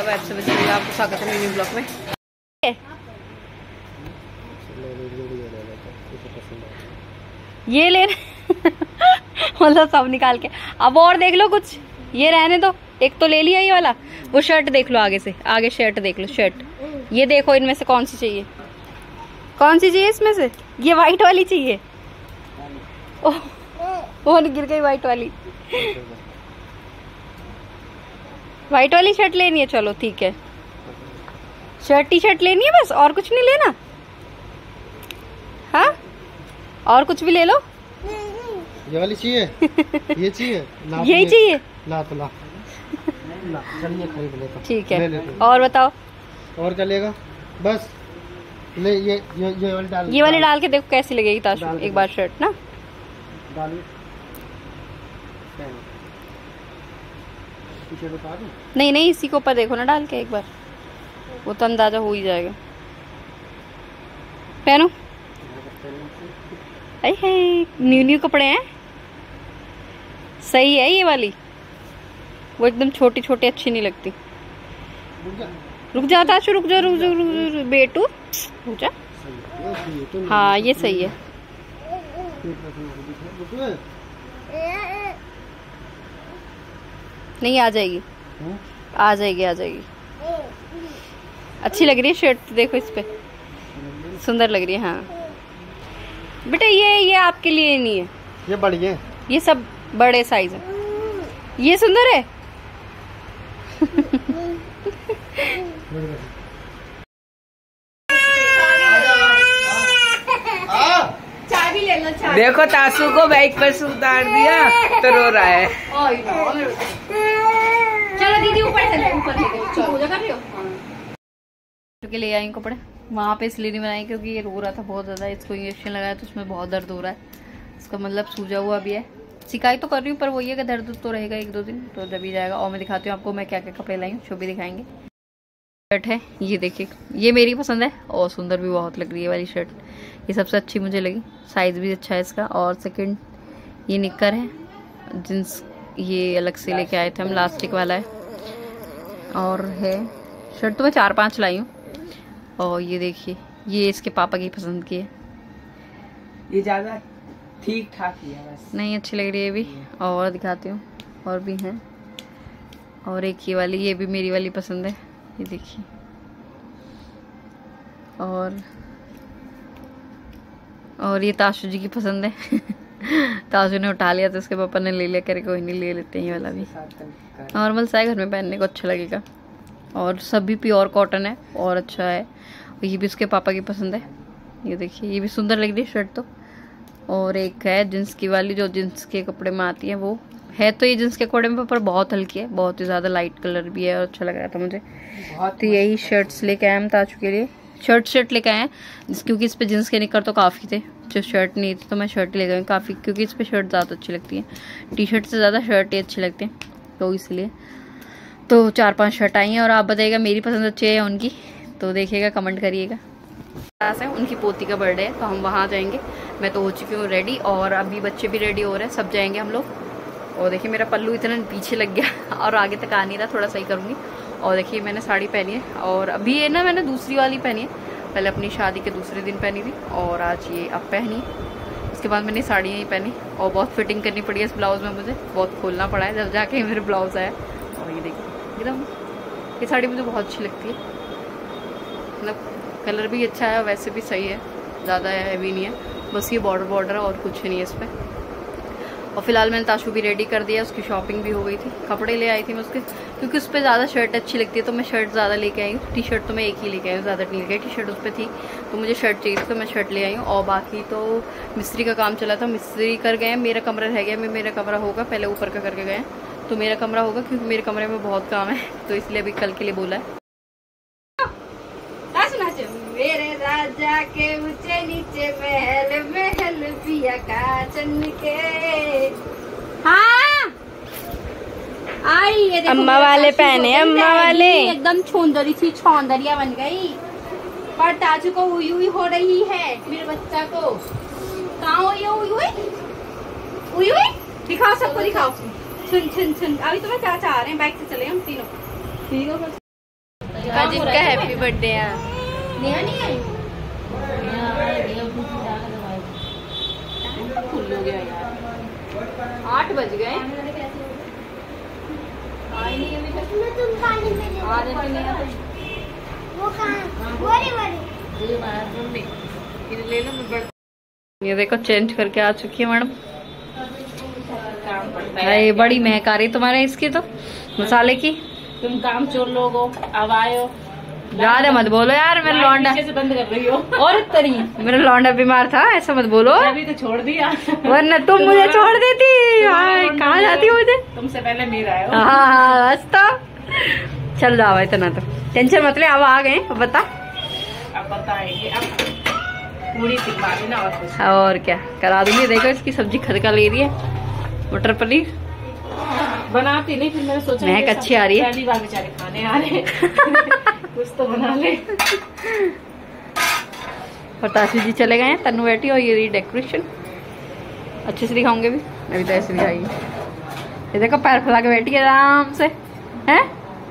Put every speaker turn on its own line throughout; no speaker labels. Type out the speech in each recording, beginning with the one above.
Web से बचेगा। आपको स्वागत है न्यू ब्लॉग में। ये ले मतलब सब निकाल के अब और देख लो कुछ, ये रहने दो। एक तो ले लिया ये वाला, वो शर्ट देख लो आगे से, आगे शर्ट देख लो, शर्ट ये देखो इनमें से कौन सी चाहिए, कौन सी चाहिए इसमें से? ये व्हाइट वाली चाहिए। ओह वो गिर गई व्हाइट वाली। व्हाइट वाली शर्ट लेनी है, चलो ठीक है। शर्ट टी शर्ट लेनी है बस, और कुछ नहीं लेना? हाँ और कुछ भी ले लो।
ये वाली चाहिए? ये चाहिए?
यही चाहिए?
ला तो ला चलिए खरीद लेता।
ठीक है और बताओ
और क्या लेगा? बस ले ये वाली
डाल के देखो कैसी लगेगी ताशु एक बार शर्ट ना। नहीं नहीं इसी के ऊपर देखो ना डाल के एक बार, वो तो अंदाजा हो ही जाएगा। पहनो। अरे न्यू न्यू कपड़े हैं, सही है ये वाली। वो एकदम छोटी छोटी अच्छी नहीं लगती। रुक जा ताशु, रुक जा बेटू, रुक जा। हाँ ये सही है। नहीं आ जाएगी, आ जाएगी, आ जाएगी। अच्छी लग रही है शर्ट, देखो इस पे सुंदर लग रही है। हाँ बेटा ये आपके लिए नहीं है,
ये बड़ी है, ये
सब बड़े साइज है। ये सुंदर है। चाबी ले लो।
देखो तासू को बाइक पर से उतार दिया तो रो रहा है।
चलो दीदी ऊपर चले, ऊपर चलो। पूजा कर रही हो? क्योंकि ले आई कपड़े, वहाँ पे इसलिए नहीं बनाई क्योंकि ये रो रहा था बहुत ज्यादा। इसको इंजेक्शन लगाया तो उसमें बहुत दर्द हो रहा है, इसका मतलब सूजा हुआ भी है। शिकायत तो कर रही हूँ पर वही है कि दर्द तो रहेगा एक दो दिन, तो जब ही जाएगा। और मैं दिखाती हूँ आपको मैं क्या क्या कपड़े लाई हूँ, जो भी दिखाएंगे। शर्ट है ये देखिए, ये मेरी पसंद है और सुंदर भी बहुत लग रही है वाली शर्ट। ये सबसे अच्छी मुझे लगी, साइज भी अच्छा है इसका। और सेकंड ये निक्कर है जींस, ये अलग से लेके आए थे हम, इलास्टिक वाला है। और है शर्ट तो मैं 4-5 लाई हूँ। और ये देखिए ये इसके पापा की पसंद की है,
ये ज्यादा ठीक ठाक ही है बस,
नहीं अच्छी लग रही है भी। और दिखाती हूँ और भी हैं। और एक ये वाली, ये भी मेरी वाली पसंद है, ये देखिए। और ये ताशु जी की पसंद है। ताशु ने उठा लिया तो उसके पापा ने ले लिया, करे कोई नहीं ले लेते हैं ये वाला भी। नॉर्मल सा है, घर में पहनने को अच्छा लगेगा। और सब भी प्योर कॉटन है और अच्छा है। ये भी उसके पापा की पसंद है, ये देखिए ये भी सुंदर लग रही है शर्ट तो। और एक है जींस की वाली, जो जींस के कपड़े में आती है वो है। तो ये जींस के कपड़े में पर बहुत हल्की है, बहुत ही ज़्यादा लाइट कलर भी है और अच्छा लग रहा था मुझे। तो यही शर्ट्स लेके आए हम ताशु के लिए, शर्ट लेके आए हैं क्योंकि इस पे जींस के निकर तो काफ़ी थे, जो शर्ट नहीं थी तो मैं शर्ट ले गई काफ़ी, क्योंकि इस पे शर्ट ज़्यादा अच्छी लगती है। टी शर्ट से ज़्यादा शर्ट ही अच्छी लगती है, तो इसलिए तो 4-5 शर्ट आई हैं। और आप बताइएगा मेरी पसंद अच्छी है उनकी, तो देखिएगा कमेंट करिएगा। उनकी पोती का बर्थडे है तो हम वहाँ जाएंगे। मैं तो हो चुकी हूँ रेडी और अभी बच्चे भी रेडी हो रहे हैं, सब जाएंगे हम लोग। और देखिए मेरा पल्लू इतना पीछे लग गया और आगे तक आ नहीं रहा, थोड़ा सही करूँगी। और देखिए मैंने साड़ी पहनी है और अभी ये ना मैंने दूसरी वाली पहनी है, पहले अपनी शादी के दूसरे दिन पहनी थी और आज ये अब पहनी है। उसके बाद मैंने साड़ी नहीं पहनी और बहुत फिटिंग करनी पड़ी है इस ब्लाउज में, मुझे बहुत खोलना पड़ा है जब जाके मेरे ब्लाउज आया। और ये देखिए एकदम ये साड़ी मुझे बहुत अच्छी लगती है, मतलब कलर भी अच्छा है, वैसे भी सही है, ज़्यादा हैवी नहीं है, बस ये बॉर्डर है और कुछ नहीं है इस पर। और फिलहाल मैंने ताशु भी रेडी कर दिया, उसकी शॉपिंग भी हो गई थी। कपड़े ले आई थी मैं उसके, क्योंकि उस पर ज़्यादा शर्ट अच्छी लगती है तो मैं शर्ट ज़्यादा लेके आई हूँ। टी शर्ट तो मैं एक ही लेके आई हूँ, ज़्यादा नहीं लेके आई। टी शर्ट उस पर थी तो मुझे शर्ट चाहिए थी तो मैं शर्ट ले आई हूँ। और बाकी तो मिस्त्री का काम चला था, मिस्त्री कर गए, मेरा कमरा रह गया। मेरा कमरा होगा, पहले ऊपर का करके गए तो मेरा कमरा होगा, क्योंकि मेरे कमरे में बहुत काम है तो इसलिए अभी कल के लिए बोला है। मेरे राजा के ऊंचे नीचे महल महल पिया का चन के। हाँ आई ये देखो अम्मा वाले पहने, अम्मा वाले एकदम छोंदरी सी छौंदरिया बन गई। पर ताजू को हुई हुई हो रही है, मेरे बच्चा को कहाँ हुई हुई हुई हुई दिखाओ, सबको दिखाओ। सुन सुन सुन, अभी तुम्हें चाचा आ रहे हैं, बाइक से चले हम तीनों। अजीब का हैप्पी बर्थडे है।
नेहा नहीं आई।
8 बज गए। ये देखो चेंज करके आ चुकी है मैडम। ये बड़ी महक आ रही तुम्हारे इसकी तो मसाले की।
तुम काम चोर लोग हो, अब आयो।
ज्यादा मत बोलो यार, मेरा लौंडा
से बंद कर रही हो।
और तरी मेरा लौंडा बीमार था, ऐसा मत बोलो।
अभी तो छोड़ दिया,
वरना तुम मुझे छोड़ देती। कहाँ जाती मुझे?
तुमसे पहले मेरा आयो।
हाँ बस तो चल जाओ, इतना तो टेंशन मत ले। अब आ गए, अब बता।
अब बताएंगे, अब पूरी सिखा देना और कुछ।
और क्या करा दूंगी। देखो इसकी सब्जी खदका ले रही है, मटर पनीर
बनाती नहीं, फिर मैंने सोचा
महक अच्छी आ रही है।
पहली बार बेचारे खाने आ रहे कुछ तो बना ले।
और ताशु जी चले गए हैं, तन्नू बैठी और ये रही डेकोरेशन। अच्छे से दिखाऊंगे भी, अभी तो ऐसे दिखाई। ये देखो पैर फैला के बैठी है आराम से, हैं?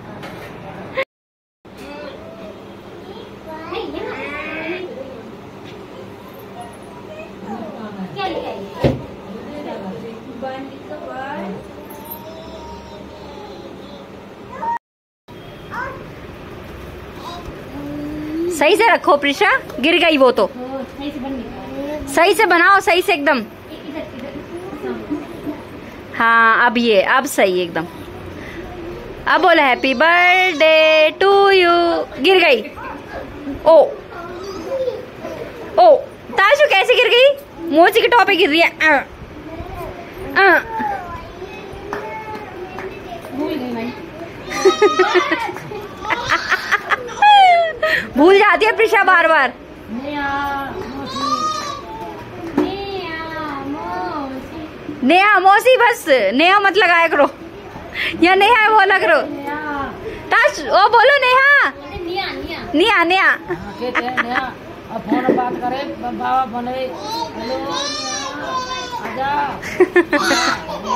सही से रखो प्रिशा, गिर गई वो तो। सही से बनाओ, सही से एकदम। हाँ अब ये, अब सही एकदम। अब बोला हैप्पी बर्थडे टू यू। गिर गई। ओ ओ ताशु कैसे गिर गई? मोची के टॉप पे गिर रही है। भूल जाती है प्रिशा बार बार। नेहा मौसी, बस नेहा मत लगाया करो, या नेहा है बोला करो। ताश ओ बोलो नेहा। निया निया
अब फोन बात करे, बाबा बने। हेलो आजा।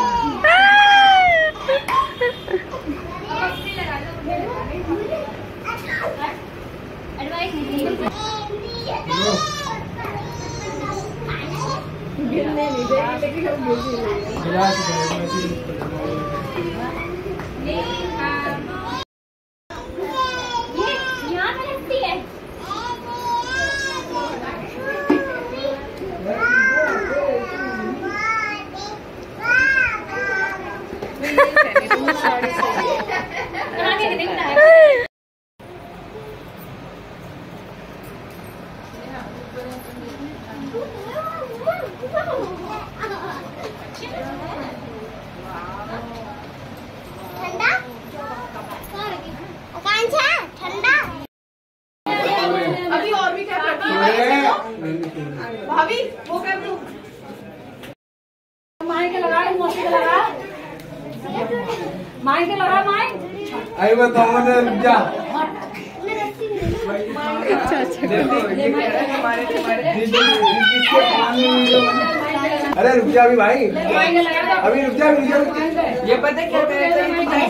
भाभी वो कर दो, माई के लगा, मौसी के लगा, माई के लगा, माई
आई बताओ ना जा।
अच्छा अच्छा
अरे रुक जा अभी भाई, अभी रुक जा,
ये पता क्या करते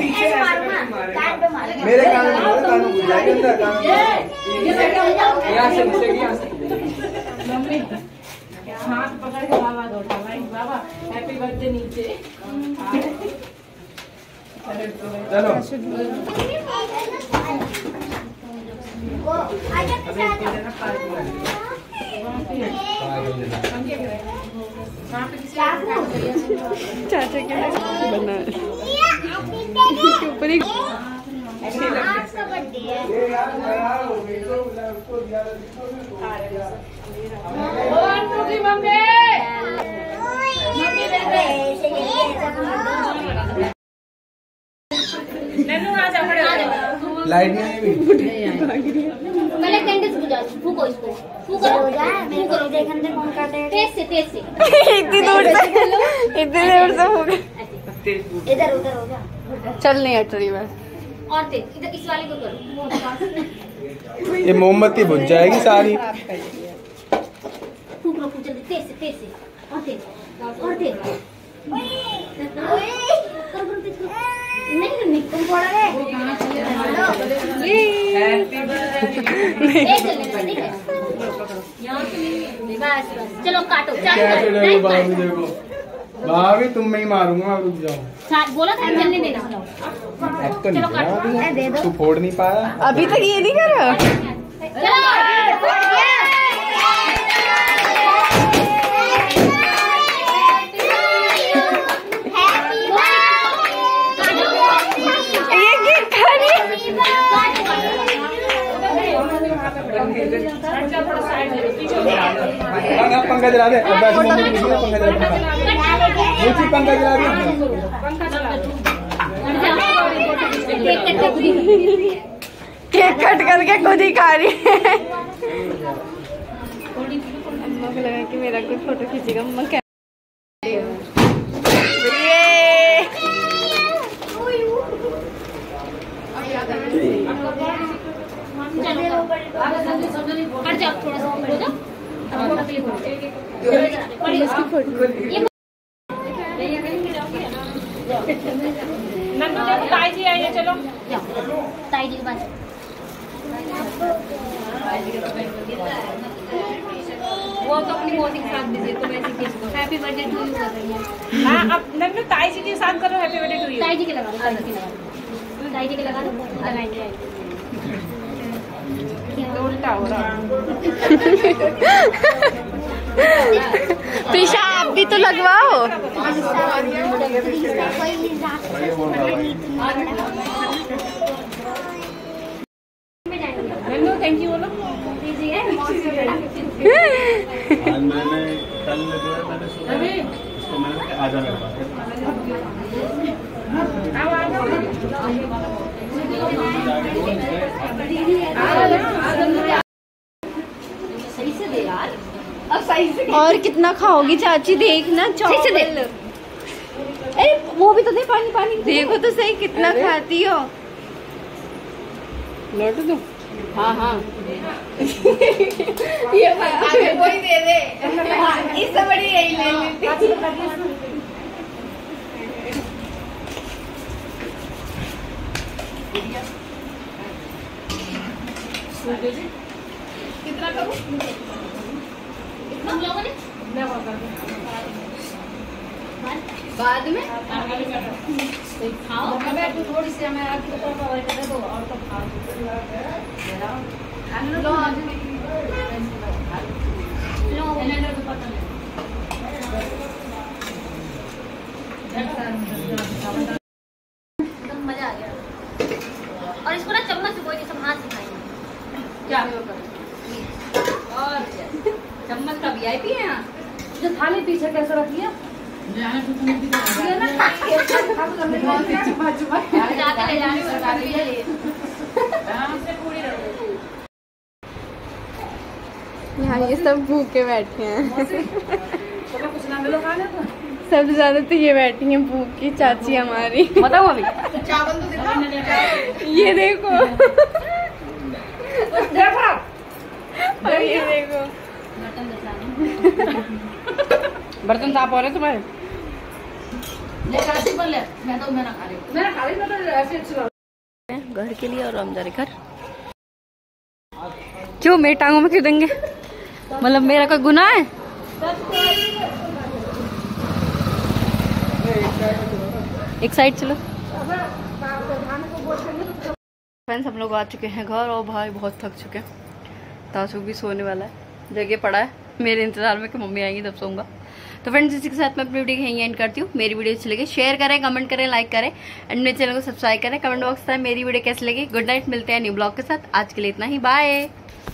मेरे कान में घुस जाएंगे अंदर कान
यहाँ से
मम्मी हाथ पकड़ के बाबा दौड़ा भाई, बाबा हैप्पी बर्थडे नीचे।
चलो
चाचा के बना ऊपर ही
लाइट नहीं
पहले कैंडल्स बुझाओ, फूको इसको, फूको फूको, देख अंदर कौन काटे है, तेज से
इतनी दूर से हो गया।
इधर उधर हो जा,
चल नहीं हट रही मैं।
और तेज इधर इस वाले को करो,
ये मोमबत्ती बुझ जाएगी सारी।
फूक लो, फूक जल्दी, तेज से और तेज और तेज। नहीं नहीं चलो काटो।
भाभी तुम में ही मारूंगा, रुक जाओ।
बोला था जल्दी देना।
अब तो नहीं तू फोड़ नहीं पाया
अभी तक ये नहीं कर रहा।
पंखा जला दे, पंखा जला दे।
केक कट करके खुद ही खा रही है। अम्मा को लगा कि मेरा कुछ फोटो खींचेगा। मम्मा क्या
ताई जी आइए, चलो
ताई जी के पास।
वो तो अपनी मोदी के साथ बिजी, तो वैसे किसको
हैप्पी बर्थडे टू यू कर रही है।
हाँ, अब नन्नू ताई जी के साथ करो हैप्पी बर्थडे टू यू।
ताई जी के लगा दो, ताई जी के लगा दो, ताई जी के लगा दो।
उल्टा हो रहा है।
प्रिशा आप भी तो लगवाओ।
नन्नू थैंक यू बोलो।
मैंने कल जो है मैंने सोचा उसको मैंने आ जा मेरे पास।
सही से दे यार।
और कितना खाओगी चाची, देखना चावल। अरे वो भी तो दे, पानी पानी देखो तो सही कितना खाती हो।
लौट दो। हाँ हाँ
ये कोई दे दे। इससे बड़ी यही ले लेती।
कितना करूँ?
हम लोगों ने
बाद में
खाओ।
थोड़ी सी हमें आगे दो और तो खाओ।
एकदम मजा आ गया। और इसको ना चम्मच से कोई नहीं, सब हाथ से खाएंगे।
क्या और चम्मच का VIP है यहाँ। जो थाली पीछे कैसे रखी है?
जाके ले जाने सरकारी है ये।
यहाँ ये सब भूखे बैठे हैं।
कुछ ना मिलो खाने को।
सबसे ज्यादा तो ये बैठी हैं भूखी चाची हमारी।
बताओ अभी।
चावल तो दिखाओ।
ये देखो
देखो
और ये देखो
बर्तन साफ हो रहे तुम्हारे।
मैं तो मैं ना खा रही हूँ।
मैं खा रही हूँ तो ऐसे अच्छी बात।
घर के लिए और हम जा रहे घर। क्यों मेरी टांगों में क्यों देंगे? मतलब मेरा कोई गुनाह है? एक साइड चलो। फ्रेंड्स हम लोग आ चुके हैं घर और भाई बहुत थक चुके हैं। तासु भी सोने वाला है, जगह पड़ा है मेरे इंतजार में कि मम्मी आएंगी तब सोऊंगा। तो फ्रेंड्स इसी के साथ मैं अपनी वीडियो को यहीं एंड करती हूँ। मेरी वीडियो अच्छी लगे शेयर करें, कमेंट करें, लाइक करें एंड मेरे चैनल को सब्सक्राइब करें। कमेंट बॉक्स में मेरी वीडियो कैसी लगी। गुड नाइट, मिलते हैं न्यू ब्लॉग के साथ। आज के लिए इतना ही, बाय।